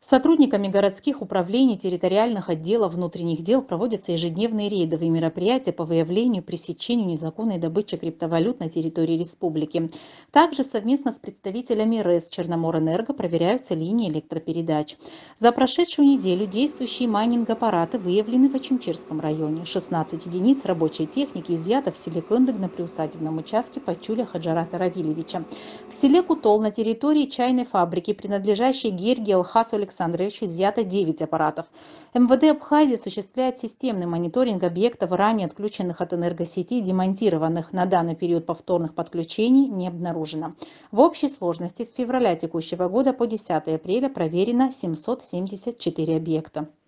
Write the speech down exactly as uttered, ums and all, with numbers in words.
Сотрудниками городских управлений, территориальных отделов внутренних дел проводятся ежедневные рейдовые мероприятия по выявлению и пресечению незаконной добычи криптовалют на территории республики. Также совместно с представителями РЭС Черноморэнерго проверяются линии электропередач. За прошедшую неделю действующие майнинг-аппараты выявлены в Очимчирском районе. шестнадцать единиц рабочей техники изъято в селе Кындык на приусадебном участке Пачуля Хаджарата Равильевича. В селе Кутол на территории чайной фабрики, принадлежащей Герги Алхасу Александровичу, изъято девять аппаратов. МВД Абхазии осуществляет системный мониторинг объектов, ранее отключенных от энергосети, демонтированных. На данный период повторных подключений не обнаружено. В общей сложности с февраля текущего года по десятое апреля проверено семьсот семьдесят четыре объекта.